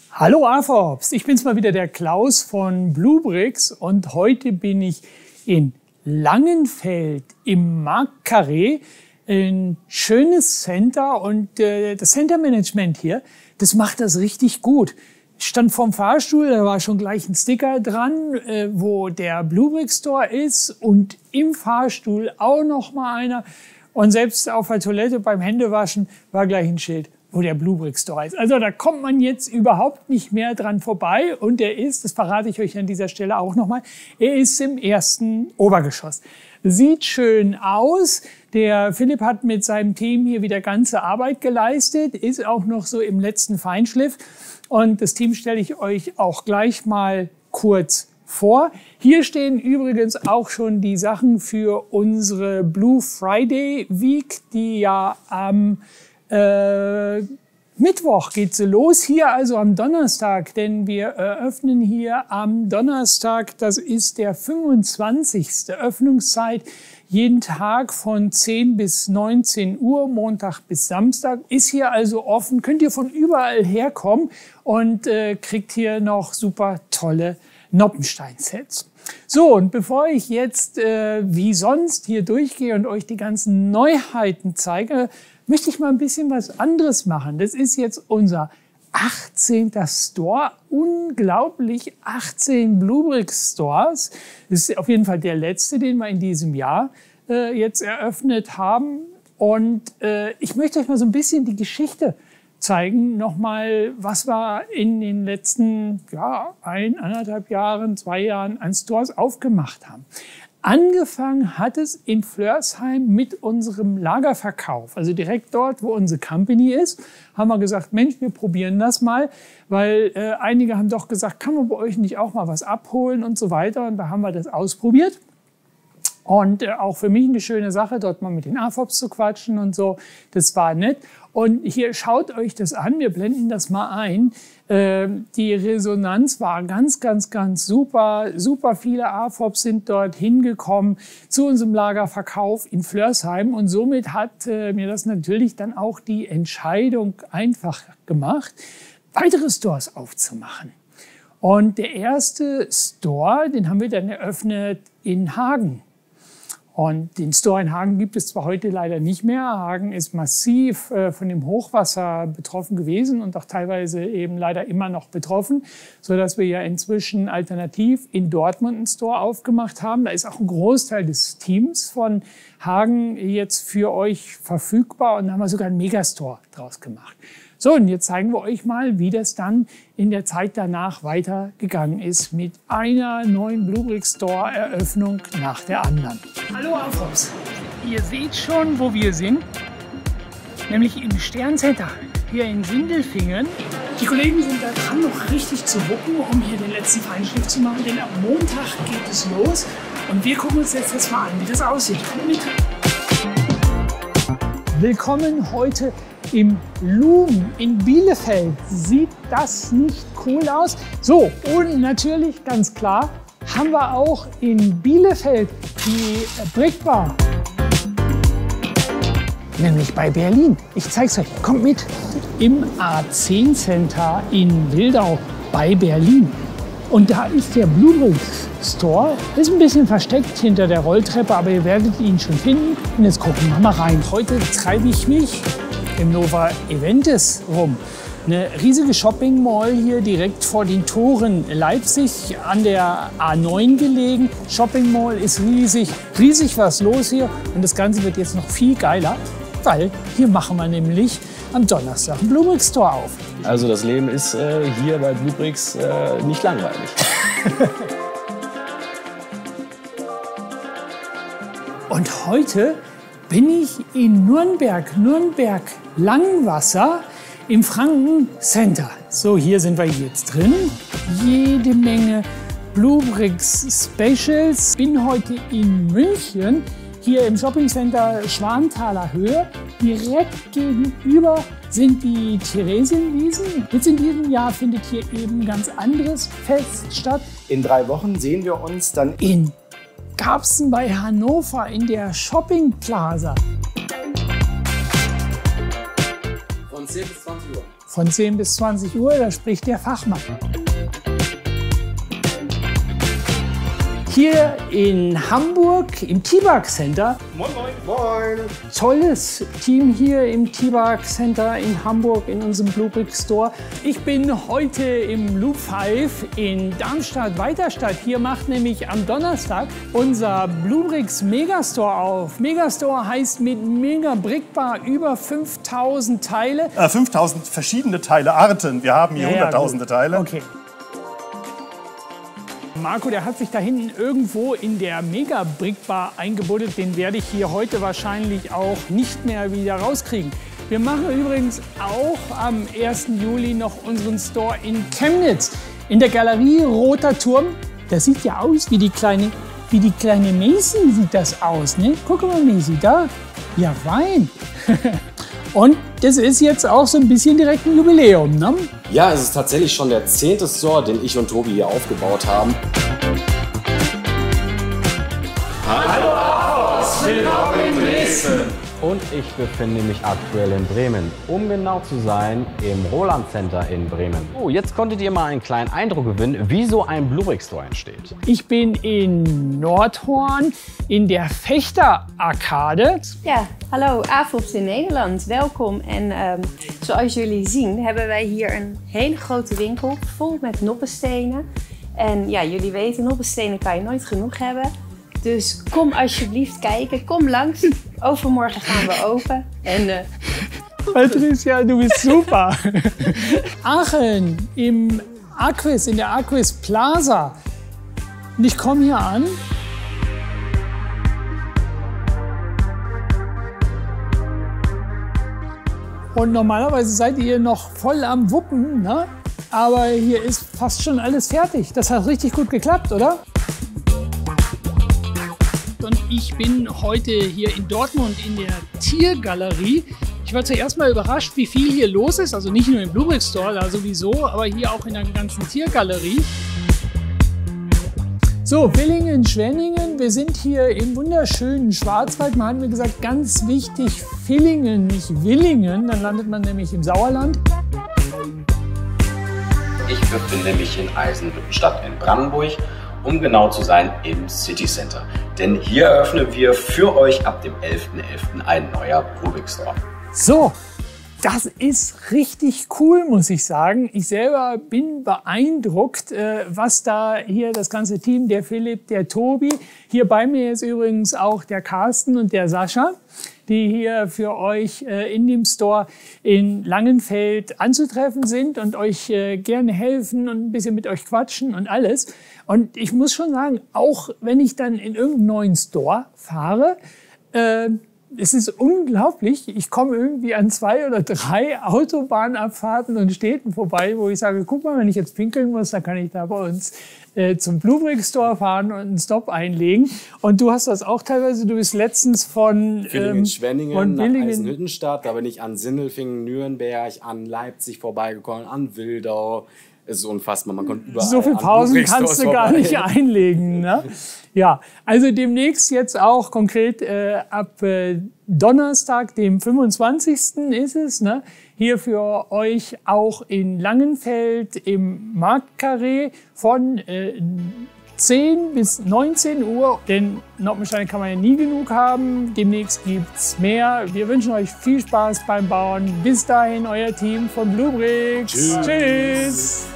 Hallo AFOPS, ich bin's mal wieder, der Klaus von Bluebricks, und heute bin ich in Langenfeld im Marktcarré, ein schönes Center, und das Center-Management hier, das macht das richtig gut. Ich stand vorm Fahrstuhl, da war schon gleich ein Sticker dran, wo der Bluebricks Store ist, und im Fahrstuhl auch noch mal einer, und selbst auf der Toilette beim Händewaschen war gleich ein Schild, wo der Bluebricks Store ist. Also da kommt man jetzt überhaupt nicht mehr dran vorbei, und er ist, das verrate ich euch an dieser Stelle auch nochmal, er ist im ersten Obergeschoss. Sieht schön aus. Der Philipp hat mit seinem Team hier wieder ganze Arbeit geleistet, ist auch noch so im letzten Feinschliff, und das Team stelle ich euch auch gleich mal kurz vor. Hier stehen übrigens auch schon die Sachen für unsere Blue Friday Week, die ja am Mittwoch geht sie los, hier also am Donnerstag, denn wir eröffnen hier am Donnerstag, das ist der 25. Öffnungszeit, jeden Tag von 10 bis 19 Uhr, Montag bis Samstag, ist hier also offen, könnt ihr von überall herkommen und kriegt hier noch super tolle Noppenstein-Sets. So, und bevor ich jetzt wie sonst hier durchgehe und euch die ganzen Neuheiten zeige, möchte ich mal ein bisschen was anderes machen. Das ist jetzt unser 18. Store. Unglaublich, 18 Bluebricks Stores. Das ist auf jeden Fall der letzte, den wir in diesem Jahr jetzt eröffnet haben. Und ich möchte euch mal so ein bisschen die Geschichte zeigen. Nochmal, was wir in den letzten 1,5 Jahren, 2 Jahren an Stores aufgemacht haben. Angefangen hat es in Flörsheim mit unserem Lagerverkauf. Also direkt dort, wo unsere Company ist, haben wir gesagt, Mensch, wir probieren das mal. Weil einige haben doch gesagt, kann man bei euch nicht auch mal was abholen und so weiter. Und da haben wir das ausprobiert. Und auch für mich eine schöne Sache, dort mal mit den AFOPs zu quatschen und so. Das war nett. Und hier, schaut euch das an, wir blenden das mal ein. Die Resonanz war ganz, ganz, ganz super. Super viele AFOPs sind dort hingekommen zu unserem Lagerverkauf in Flörsheim. Und somit hat mir das natürlich dann auch die Entscheidung einfach gemacht, weitere Stores aufzumachen. Und der erste Store, den haben wir dann eröffnet in Hagen. Und den Store in Hagen gibt es zwar heute leider nicht mehr. Hagen ist massiv von dem Hochwasser betroffen gewesen und auch teilweise eben leider immer noch betroffen, sodass wir ja inzwischen alternativ in Dortmund einen Store aufgemacht haben. Da ist auch ein Großteil des Teams von Hagen jetzt für euch verfügbar, und da haben wir sogar einen Megastore draus gemacht. So, und jetzt zeigen wir euch mal, wie das dann in der Zeit danach weitergegangen ist mit einer neuen Bluebricks Store Eröffnung nach der anderen. Hallo AFOPs, ihr seht schon, wo wir sind, nämlich im Sterncenter hier in Sindelfingen. Die Kollegen sind da dran, noch richtig zu wuppen, um hier den letzten Feinschliff zu machen, denn am Montag geht es los, und wir gucken uns jetzt mal an, wie das aussieht. Kommt mit. Willkommen heute im Loom in Bielefeld. Sieht das nicht cool aus? So, und natürlich, ganz klar, haben wir auch in Bielefeld die Brickbar. Nämlich bei Berlin. Ich zeig's euch. Kommt mit. Im A10 Center in Wildau bei Berlin. Und da ist der Bluebricks Store. Ist ein bisschen versteckt hinter der Rolltreppe, aber ihr werdet ihn schon finden. Und jetzt gucken wir mal rein. Heute treibe ich mich im Nova Eventis rum. Eine riesige Shopping Mall hier direkt vor den Toren Leipzig an der A9 gelegen. Shopping Mall ist riesig, riesig was los hier, und das Ganze wird jetzt noch viel geiler, weil hier machen wir nämlich am Donnerstag einen Bluebricks Store auf. Also das Leben ist hier bei Bluebricks nicht langweilig. Und heute bin ich in Nürnberg-Langwasser im Franken Center. So, hier sind wir jetzt drin. Jede Menge Bluebricks Specials. Bin heute in München, hier im Shopping Center Schwanthaler Höhe. Direkt gegenüber sind die Theresienwiesen. Jetzt in diesem Jahr findet hier eben ein ganz anderes Fest statt. In 3 Wochen sehen wir uns dann in Garbsen bei Hannover in der Shopping Plaza. Von 10 bis 20 Uhr. von 10 bis 20 Uhr, da spricht der Fachmann. Hier in Hamburg im T-Bug Center. Moin, moin. Moin. Tolles Team hier im T-Bug Center in Hamburg in unserem Bluebricks Store. Ich bin heute im Loop 5 in Darmstadt-Weiterstadt. Hier macht nämlich am Donnerstag unser Bluebricks Megastore auf. Megastore heißt mit Mega Brickbar über 5000 Teile. 5000 verschiedene Teile, Arten. Wir haben hier hunderttausende Teile. Okay. Marco, der hat sich da hinten irgendwo in der Mega Brickbar eingebuddelt. Den werde ich hier heute wahrscheinlich auch nicht mehr wieder rauskriegen. Wir machen übrigens auch am 1. Juli noch unseren Store in Chemnitz. In der Galerie Roter Turm. Das sieht ja aus wie die kleine Macy sieht das aus, ne? Guck mal, Macy, da. Ja, Wein. Und das ist jetzt auch so ein bisschen direkt ein Jubiläum, ne? Ja, es ist tatsächlich schon der 10. Store, den ich und Tobi hier aufgebaut haben. Hallo aus, willkommen in Dresden. Und ich befinde mich aktuell in Bremen, um genau zu sein, im Roland Center in Bremen. Oh, jetzt konntet ihr mal einen kleinen Eindruck gewinnen, wie so ein Bluebricks Store entsteht. Ich bin in Noordhoorn in der Vechter Arcade. Ja, hallo, AVOPS in Nederland. Welkom. En zoals jullie zien hebben wij hier een hele grote winkel vol met noppenstenen. En ja, jullie weten, noppenstenen kan je nooit genoeg hebben. Dus kom alsjeblieft kijken, kom langs. Overmorgen gaan we open. En, Patricia, du bist super. Aachen im Aquis, in der Aquis Plaza. Und ich komme hier an. Und normalerweise seid ihr noch voll am Wuppen, ne? Aber hier ist fast schon alles fertig. Das hat richtig gut geklappt, oder? Und ich bin heute hier in Dortmund in der Tiergalerie. Ich war zuerst mal überrascht, wie viel hier los ist. Also nicht nur im Bluebricks Store, da sowieso, aber hier auch in der ganzen Tiergalerie. So, Villingen, Schwenningen. Wir sind hier im wunderschönen Schwarzwald. Man hat mir gesagt, ganz wichtig, Villingen, nicht Willingen. Dann landet man nämlich im Sauerland. Ich befinde mich in Eisenhüttenstadt in Brandenburg, um genau zu sein im City Center. Denn hier eröffnen wir für euch ab dem 11.11. ein neuer Bluebricks Store. So, das ist richtig cool, muss ich sagen. Ich selber bin beeindruckt, was da hier das ganze Team, der Philipp, der Tobi, hier bei mir ist übrigens auch der Carsten und der Sascha, die hier für euch in dem Store in Langenfeld anzutreffen sind und euch gerne helfen und ein bisschen mit euch quatschen und alles. Und ich muss schon sagen, auch wenn ich dann in irgendeinen neuen Store fahre, es ist unglaublich. Ich komme irgendwie an 2 oder 3 Autobahnabfahrten und Städten vorbei, wo ich sage, guck mal, wenn ich jetzt pinkeln muss, dann kann ich da bei uns zum Bluebricks Store fahren und einen Stop einlegen. Und du hast das auch teilweise, du bist letztens von Schwenningen nach Eisenhüttenstadt, da bin ich an Sindelfingen, Nürnberg, an Leipzig vorbeigekommen, an Wildau. Es ist unfassbar, man kommt überall. So viele Pausen kannst du gar nicht einlegen, ne? Ja, also demnächst jetzt auch konkret ab Donnerstag, dem 25. ist es, ne? Hier für euch auch in Langenfeld im Marktcarré von 10 bis 19 Uhr, denn Noppensteine kann man ja nie genug haben. Demnächst gibt's mehr. Wir wünschen euch viel Spaß beim Bauen. Bis dahin, euer Team von Bluebricks. Tschüss.